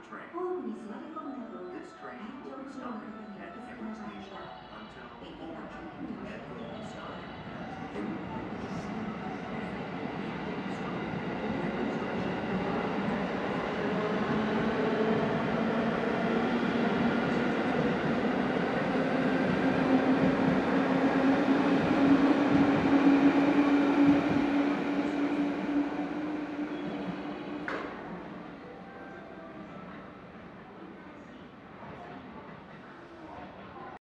train. ホームに座り込むなど、 This 体 train 調 will 不 be 良の方 stopping には at お助け every の場合 station は、 until 駅 all が trains にお at してく Kobe ださい。 stop.